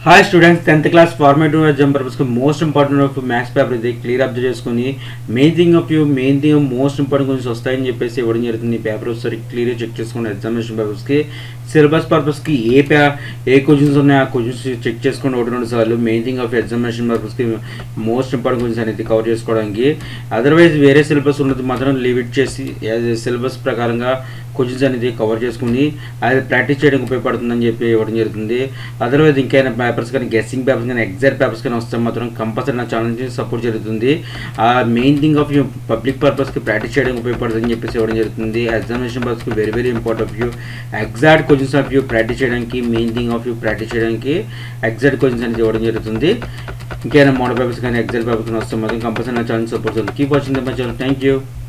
Hi students 10th class formative exam purpose కి most important of maths paper ఇది clear observe చేసుకుని main thing most important questions వస్తాయని చెప్పేసి ఇవ్వడం జరుగుతుంది. ఈ పేపర్ ఒకసారి క్లియర్గా చెక్ చేసుకోండి. ఎగ్జామినేషన్ పర్పస్ కి సిలబస్ పర్పస్ కి ఏ క్వశ్చన్స్ ఉన్నాయో ఆ క్వశ్చన్స్ చెక్ చేసుకోండి ఒకటి రెండు సార్లు. Main thing of examination purpose కి మోస్ట్ ఇంపార్టెంట్ క్వశ్చన్స్ అనేది కవర్ చేసుకోవడానికి. అదర్వైజ్ వేరే సిలబస్ ఉన్నది మాత్రం లీవ్ ఇట్ చేసి సిలబస్ ప్రకారంగా క్వశ్చన్స్ అనేది కవర్ చేసుకుని అది ప్రాక్టీస్ చేయడానికి ఉపయోగపడుతుందని చెప్పి ఇవ్వడం జరుగుతుంది. అదర్వైజ్ ఇంకైనా పేపర్స్ కానీ గెస్సింగ్ పేపర్స్ కానీ ఎగ్జాక్ట్ పేపర్స్ కానీ వస్తే మాత్రం కంపల్సరీ నా ఛానల్ నుంచి సపోర్ట్ జరుగుతుంది. ఆ main thing of you public పర్పస్కి ప్రాక్టీస్ చేయడానికి ఉపయోగపడుతుందని చెప్పేసి ఇవ్వడం జరుగుతుంది. ఎగ్జామినేషన్ పర్పస్కి very very important of you exact questions of you practice చేయడానికి main thing of you practice చేయడానికి ఎగ్జాక్ట్ క్వశ్చన్స్ అనేది ఇవ్వడం జరుగుతుంది. ఇంకైనా మోడల్ పేపర్స్ కానీ ఎగ్జాక్ట్ పేపర్స్ కానీ వస్తే మాత్రం కంపల్సరీ నా ఛానల్ సపోర్ట్ చేస్తుంది. Keep watching my channel. Thank you.